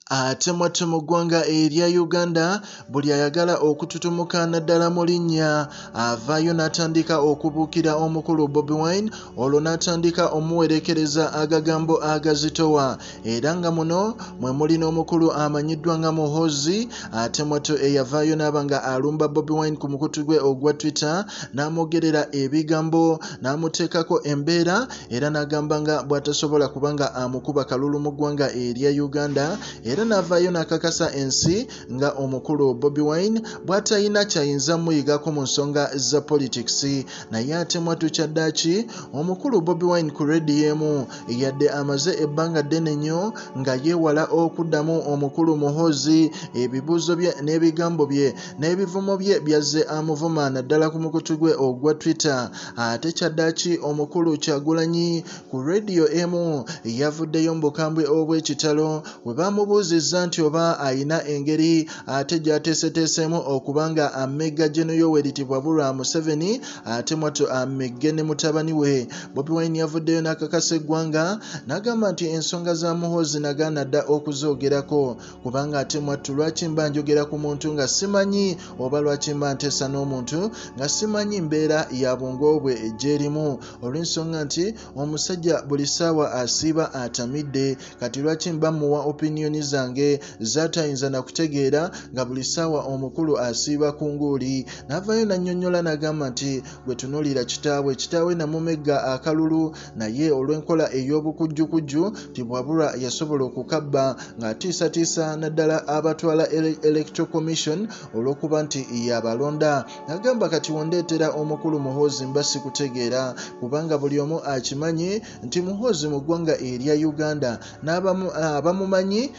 Ate mwattu mu ggwanga erya Uganda buli ayagala okututumuka naddala mu linnya avaayo n'atandika okubuukira omukulu Bobi Wine olwo n'atandika omuwerekereza agagambo agazitowa era nga muno mwe muli n'omukulu amanyiddwa nga Muhoozi ate mwattu eyavaayo n'aba nga alumba Bobi Wine ku mukutu gwe ogwa Twitter n'amwogerera ebigambo n'amuteekako embeera era n'agamba nga bw'atasobola kubanga amukuba kalulu mu ggwanga erya Uganda era n'avaayo n'akakasa ensi nga omukulu Bobi Wine bw'atalina kyayinza muyigako mu nsonga za politics naye ate mwattu kyaddaaki omukulu Bobi Wine ku rediyo emu yadde amaze ebbanga ddene nnyo nga yeewala okuddamu omukulu Muhoozi ebibuuzo bye n'ebigambo bye n'ebivumo bye byazze amuvuma naddala ku mukutu gwe ogwa Twitter ate kyaddaaki omukulu Kyagulanyi ku rediyo emu yavuddeyo mu bukambwe obw'ekitalo bwe bamubuuzizza nti oba ayina engeri ate gy'ateeseteesemu okubanga amegga Gen. Yoweri Tibwabulwa Museveni ate mwattu amegge ne mutabani we. Bobi Wine yavuddeyo n'akakasa eggwanga n'agamba nti ensonga za Muhoozi nagaana dda okuzoogerako kubanga ate mwattu lwaki mba njogera ku muntu nga simanyi oba lwaki mba nteesa n'omuntu nga simanyi mbeera ya bwongo bwe gy'erimu olw'ensonga nti omusajja buli ssaawa asiiba atamidde kati lwaki mba muwa opinioni zange zatayinza na kutegeera nga buli ssaawa omukulu asiiba ku nguuli. N'avaayo n'annyonnyola n'agamba nti gwe tunuulira kitaawe namumegga akalulu naye olw'enkola ey'obukujjukujju Tibwabulwa yasobola okukabba ng'atiisatiisa naddala abatwala Electoral Commission olw'okuba nti yabalonda. N'agamba kati wondeetera omukulu Muhoozi mba sikutegeera kubanga buli omu akimanyi nti Muhoozi mu ggwanga erya Uganda n'abamumanyi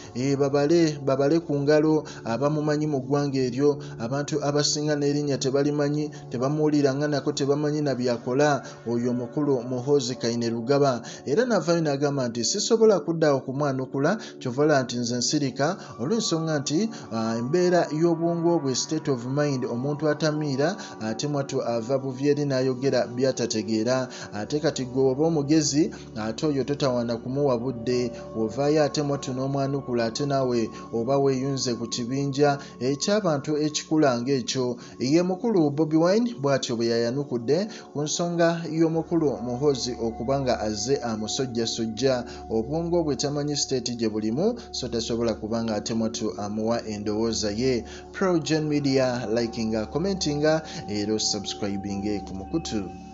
babale ku ngalo abamumanyi mu ggwanga eryo abantu abasinga n'erinnya tebalimanyi tebamuwulira nga nako tebamanyi na byakola oyo omukulu Muhoozi Kainerugaba era n'avaayo n'agamba nti sisobola kudda okumwanukula kyovala nti nze nsirika olw'ensonga nti embeera y'obwongo bwe state of mind omuntu atamiira ate mwattu ava buvyeri n'ayogera byatategeera ate kati gwe oba omugezi ate oyo totawaana kumuwa budde ovaayo ate mwattu n'omwanukula ate naawe oba weeyunze ku kibinja eky'abantu ekikula ng'ekyo. Ye mukulu Bobi Wine bw'atyo bwe yayanukudde ku nsonga y'omukulu Muhoozi okuba nga azze amusojjasojja obwongo bwe tamanyi state gye bulimu so tasobola kuba nga ate mwattu amuwa endowooza ye. PROJOURN Media likinga commentinga era subscribinge ku mukutu.